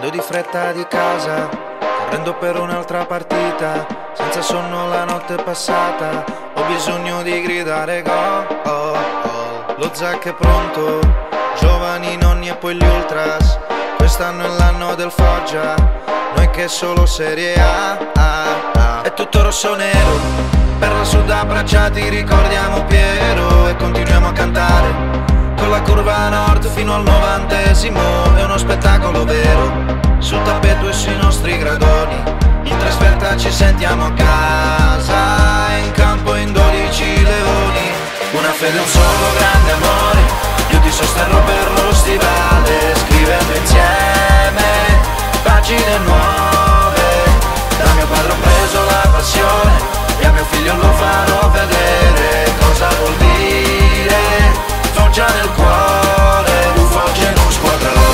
Scendo di fretta di casa, correndo per un'altra partita. Senza sonno la notte è passata, ho bisogno di gridare gol, oh, oh. Lo Zac è pronto, giovani nonni e poi gli ultras. Quest'anno è l'anno del Foggia, noi che solo Serie A. È tutto rosso nero, per la sud abbracciati ricordiamo Piero e continuiamo a cantare. Con la curva nord fino al 90esimo è uno spettacolo vero. Sul tappeto e sui nostri gradoni, in trasferta ci sentiamo a casa. In campo in 12 leoni, una fede, un solo grande amore. Io ti sosterrò per lo stivale, scrivendo insieme pagine nuove. Da mio padre ho preso la passione e a mio figlio lo farò vedere cosa vuol dire Foggia nel cuore, un Foggia in un squadrone,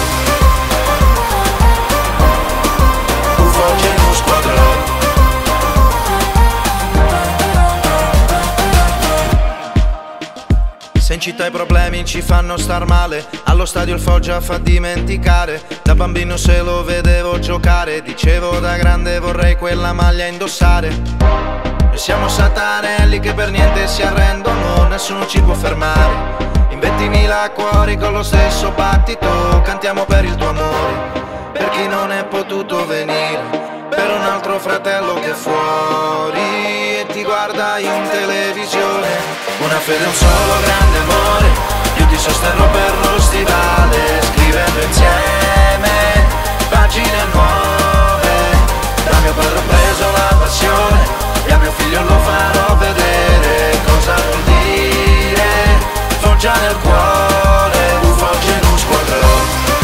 un Foggia in un squadrone. Se in città i problemi ci fanno star male, allo stadio il Foggia fa dimenticare. Da bambino se lo vedevo giocare, dicevo da grande vorrei quella maglia indossare. Noi siamo satanelli che per niente si arrendono, nessuno ci può fermare. In 20.000 cuori con lo stesso battito cantiamo per il tuo amore, per chi non è potuto venire, per un altro fratello che è fuori e ti guarda in televisione. Una fede, un solo grande amore, io ti sosterrò per lo stivale, scrivendo insieme pagine nuove. Da mio padre ho preso la passione e a mio figlio lo farò vedere cosa vuol dire Foggia nel cuore, un Foggia in un squadrone,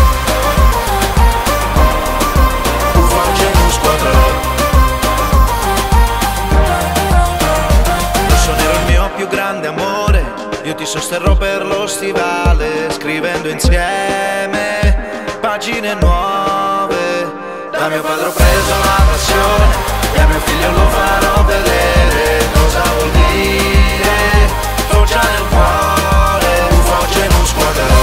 un Foggia in un squadrone. Rosso nero il mio più grande amore, io ti sosterrò per lo stivale, scrivendo insieme pagine nuove. Da mio padre ho preso la passione e a mio figlio lo farò vedere cosa vuol dire Foggia nel cuore, un Foggia in un squadrone.